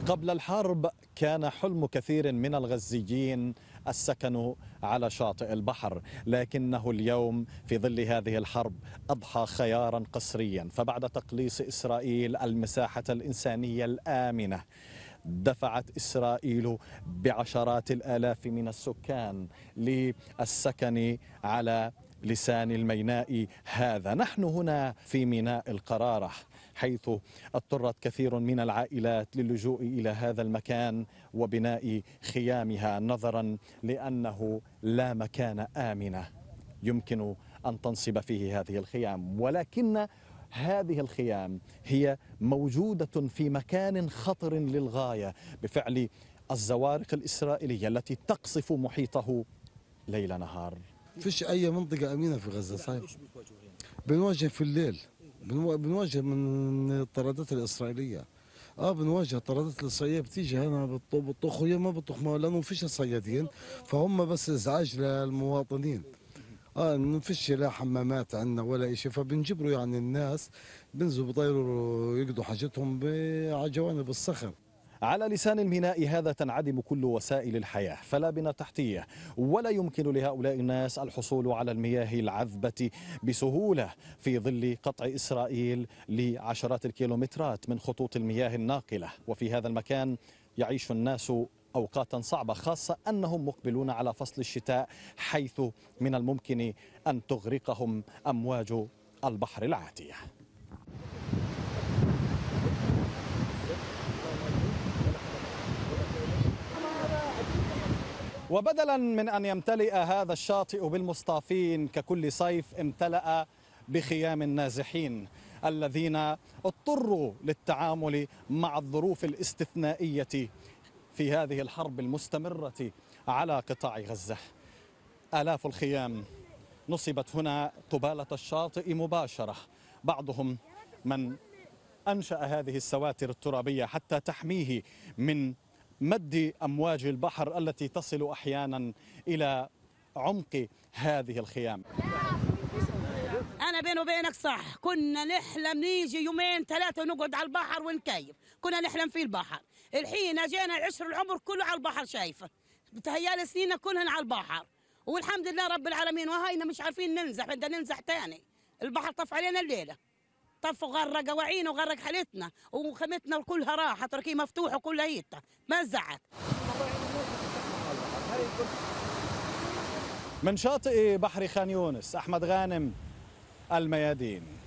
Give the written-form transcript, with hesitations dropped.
قبل الحرب كان حلم كثير من الغزيين السكن على شاطئ البحر، لكنه اليوم في ظل هذه الحرب أضحى خيارا قسريا. فبعد تقليص إسرائيل المساحة الإنسانية الآمنة، دفعت إسرائيل بعشرات الآلاف من السكان للسكن على لسان الميناء هذا. نحن هنا في ميناء القرارة، حيث اضطرت كثير من العائلات للجوء إلى هذا المكان وبناء خيامها، نظرا لأنه لا مكان آمن يمكن أن تنصب فيه هذه الخيام. ولكن هذه الخيام هي موجودة في مكان خطر للغاية بفعل الزوارق الإسرائيلية التي تقصف محيطه ليل نهار. فيش أي منطقة أمينة في غزة صحيح. بنواجه في الليل، بنواجه من الطرادات الإسرائيلية. بنواجه الطرادات الإسرائيلية، بتيجي هنا بتطخ، وهي ما بتطخ لأنه فيش صيادين، فهم بس إزعاج للمواطنين. ما فيش لا حمامات عندنا ولا شيء، فبنجبروا يعني الناس بنزلوا بيطيروا يقضوا حاجتهم على جوانب الصخر. على لسان الميناء هذا تنعدم كل وسائل الحياة، فلا بنى تحتية، ولا يمكن لهؤلاء الناس الحصول على المياه العذبة بسهولة في ظل قطع إسرائيل لعشرات الكيلومترات من خطوط المياه الناقلة. وفي هذا المكان يعيش الناس أوقاتا صعبة، خاصة أنهم مقبلون على فصل الشتاء، حيث من الممكن أن تغرقهم أمواج البحر العاتية. وبدلا من أن يمتلئ هذا الشاطئ بالمصطافين ككل صيف، امتلأ بخيام النازحين الذين اضطروا للتعامل مع الظروف الاستثنائية في هذه الحرب المستمرة على قطاع غزة. آلاف الخيام نصبت هنا قبالة الشاطئ مباشرة، بعضهم من أنشأ هذه السواتر الترابية حتى تحميه من مد أمواج البحر التي تصل أحيانا إلى عمق هذه الخيام. أنا بيني وبينك صح، كنا نحلم نيجي يومين ثلاثة ونقعد على البحر ونكيف، كنا نحلم في البحر. الحين جينا العشر العمر كله على البحر، شايفة بتهيالي سنينا كلهن على البحر، والحمد لله رب العالمين. وهينا مش عارفين ننزح، بدنا ننزح تاني. البحر طف علينا الليلة، طف وغرق وعينا وغرق حالتنا وخيمتنا كلها راحت، ركي مفتوح وكلها هيتا مزعت. من شاطئ بحر خان يونس، أحمد غانم، الميادين.